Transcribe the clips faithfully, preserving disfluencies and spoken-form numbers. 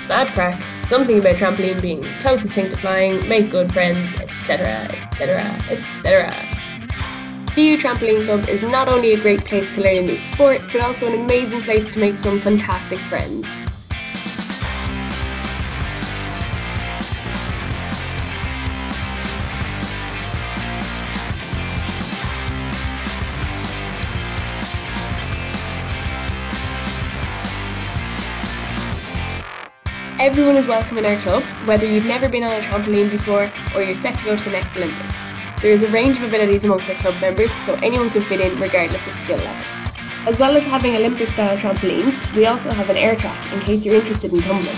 mad crack, something about trampoline being closest thing to flying, make good friends, et cetera, et cetera, et cetera. The U Trampoline Club is not only a great place to learn a new sport, but also an amazing place to make some fantastic friends. Everyone is welcome in our club, whether you've never been on a trampoline before or you're set to go to the next Olympics. There is a range of abilities amongst our club members, so anyone can fit in regardless of skill level. As well as having Olympic-style trampolines, we also have an air track in case you're interested in tumbling.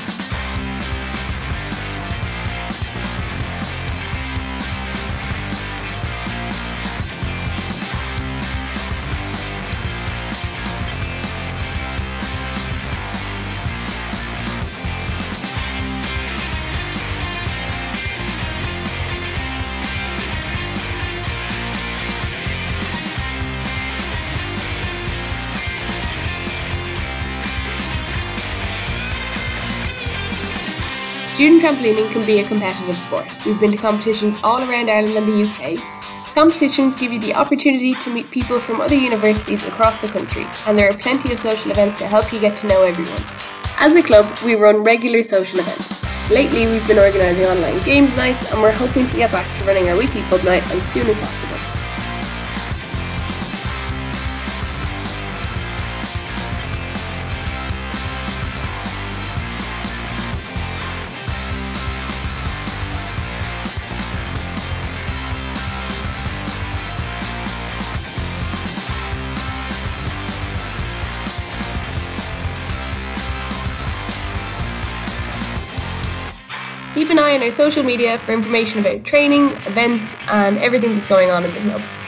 Student trampolining can be a competitive sport. We've been to competitions all around Ireland and the U K. Competitions give you the opportunity to meet people from other universities across the country, and there are plenty of social events to help you get to know everyone. As a club, we run regular social events. Lately, we've been organising online games nights, and we're hoping to get back to running our weekly pub night as soon as possible. Keep an eye on our social media for information about training, events, and everything that's going on in the club.